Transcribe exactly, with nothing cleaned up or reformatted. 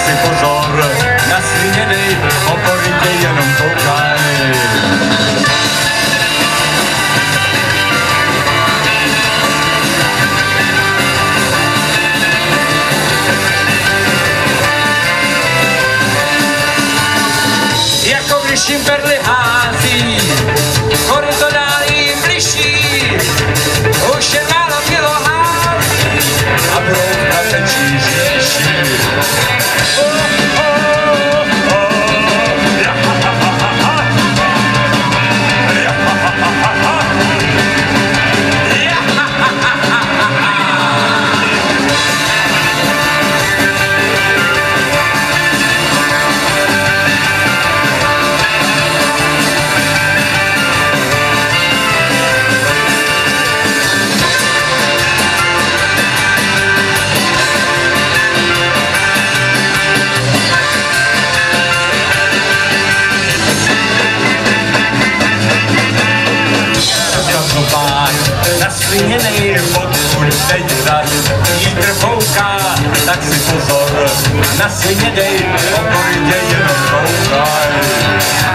si pozor, na svině dej, opory tě jenom koukaj. Jako když jim perly hází, hory to dál jim bližší, už je málo kilo hází a brouka tečí říší. Oh, oh, oh, ja, ha, ha, ha, ha. Ja, ha, ha, ha, ha. Ja, ha, ha, ha, ha, ha. Na svině nejpod teď zas vítr fouká, tak si pozor, na svině dej, opory tě jenom koukaj.